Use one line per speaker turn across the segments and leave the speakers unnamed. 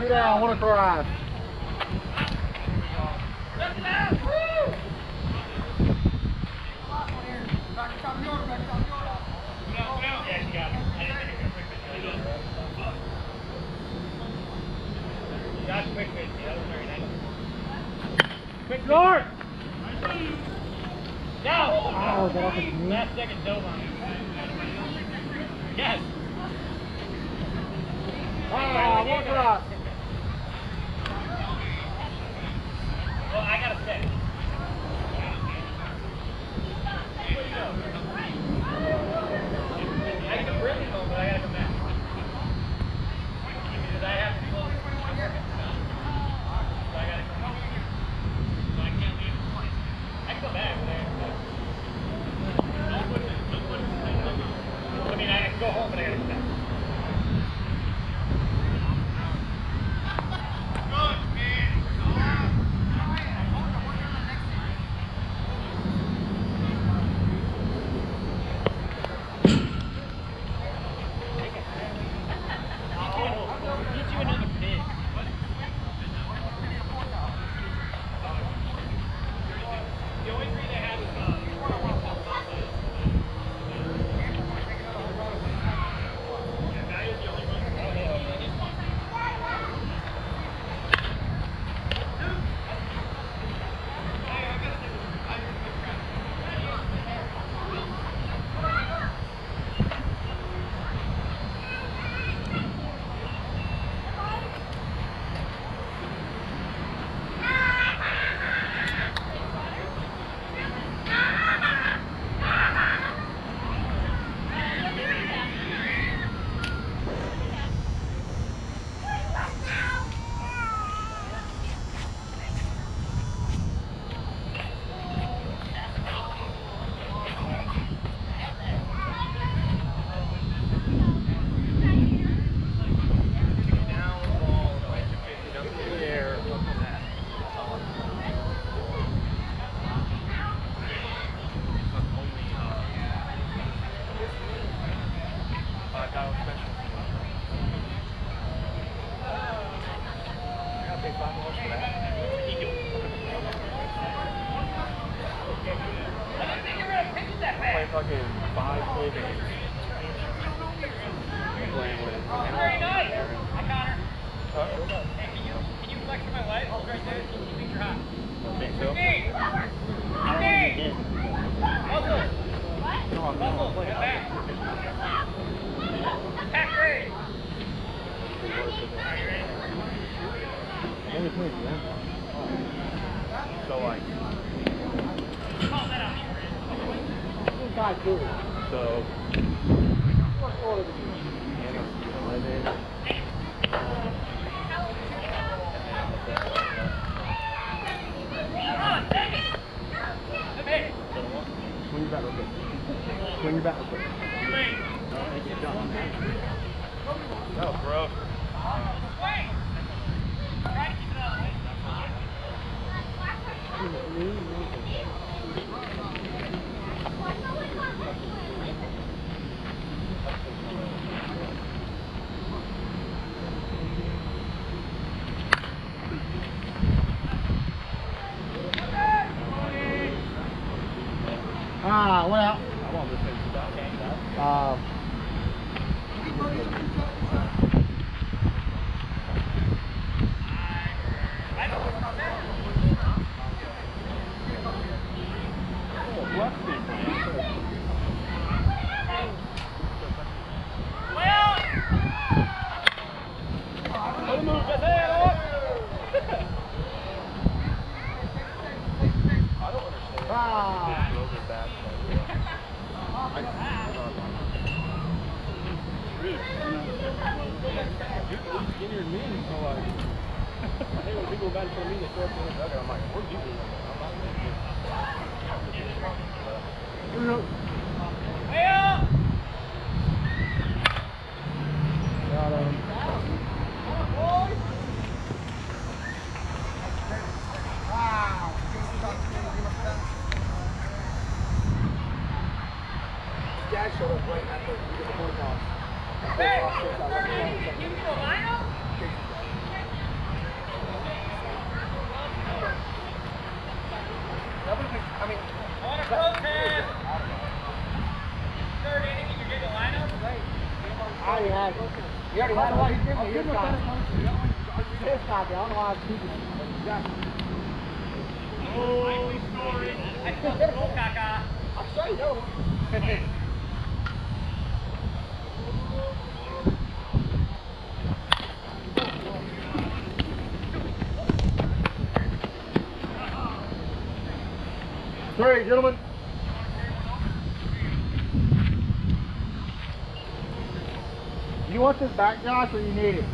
Two down, one across.
Quick guard! Now!
Oh, that was me.
Last second dove on it. Yes!
One across.
Well, I gotta set. I get the brilliant home, but I gotta come back. Because I have to be close. So I gotta come back. So I can't leave. I can go back. I mean, I can go home, but I gotta come back. Very nice! Hi, Connor. Hey, can you flex for my wife? Hold right there. She thinks you're hot. Steve! Muscle, get back. Attack ready. Are you ready?
So like.
Call that out.
So. Swing your back real quick. That was gross.
Wait! Try to keep it up.
Went out. Skinnier than me, so like, I think when people go back to me, they throw up in the dugout. I'm like, where'd you go? I'm not going to
Way up!
got him. Wow. Dad showed up right after we get the phone call.
Hey, you need a lineup? mean, on a protest. Third inning, and you're getting a lineup?
I already had it. You already had one. This guy, I don't know why I'm keeping it.
Likely story. I felt the roll, Kaka.
I'm sure you know.
Three, gentlemen.
You want this back, Josh, or you need it?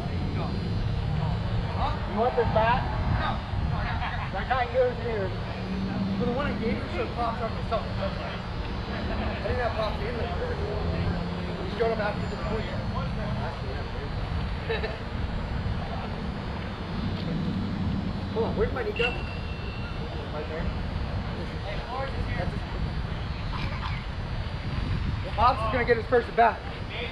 You want this back? That guy goes here.
But the one I gave you should have popped up myself. I didn't have popped in there. You showed up after the point. Hold on, where's my Nico? Right there. Pops is gonna get his first at bat.
Did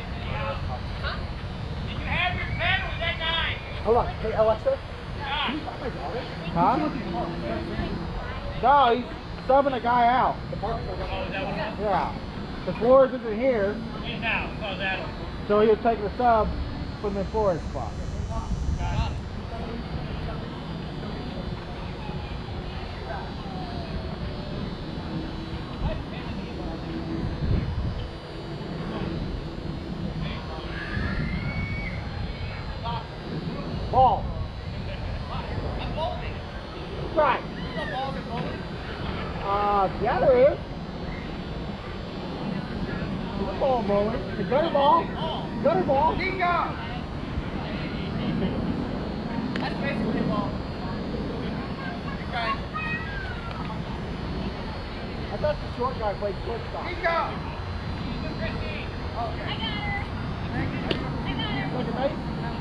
you have your pen or was that 9?
Hold on, hey Alexa.
Huh? No, he's subbing a guy out. Yeah. The Flores isn't here,
He's now. Oh, that one.
so he'll take the sub from the Flores spot. Ball. Right. Yeah, there is. There's a ball bowling. The gutter ball. Gutter ball.
Nico! That's basically a ball. Okay.
I thought the short guy played shortstop.
Nico!
Christine.
Okay.
Second base.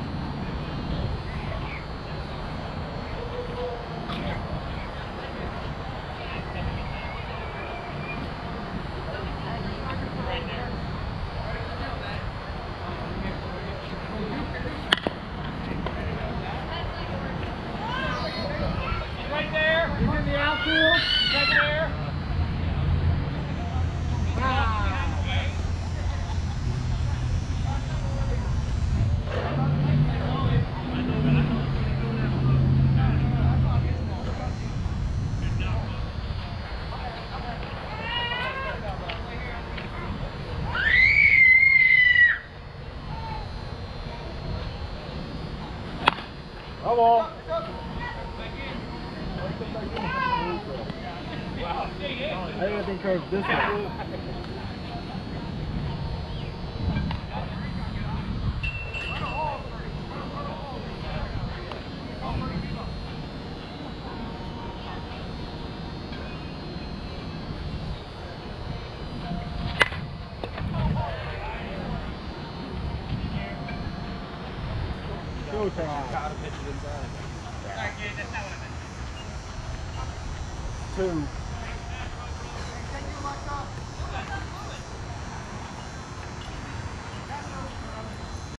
Right there.
He's in the outfield.
Right there.
Come on. Everything curves this way. Showtime.
Sorry, kid. That's not what I meant.
2.
Thank you, Alexa.